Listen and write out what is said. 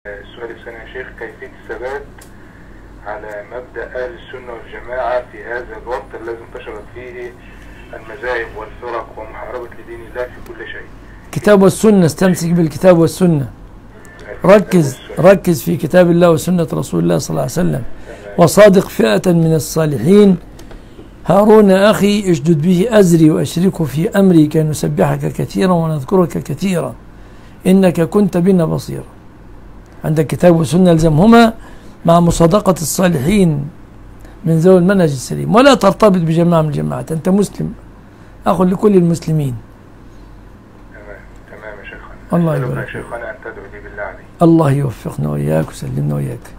السؤال الثاني يا شيخ، كيفية الثبات على مبدأ أهل السنة والجماعة في هذا الوقت الذي انتشرت فيه المذاهب والفرق ومحاربة لدين الله في كل شيء؟ كتاب والسنة، استمسك بالكتاب والسنة. ركز في كتاب الله وسنة رسول الله صلى الله عليه وسلم، وصادق فئة من الصالحين. هارون أخي اشدد به أزري وأشركه في أمري كي نسبحك كثيرا ونذكرك كثيرا إنك كنت بنا بصيرا. عندك كتاب وسنة الزمهما مع مصادقة الصالحين من ذوي المنهج السليم، ولا ترتبط بجماعة من الجماعات. أنت مسلم أخ لكل المسلمين. تمام يا شيخنا. الله يبارك. شيخنا أن تدعو لي بالله عليك. الله يوفقنا وإياك وسلمنا وإياك.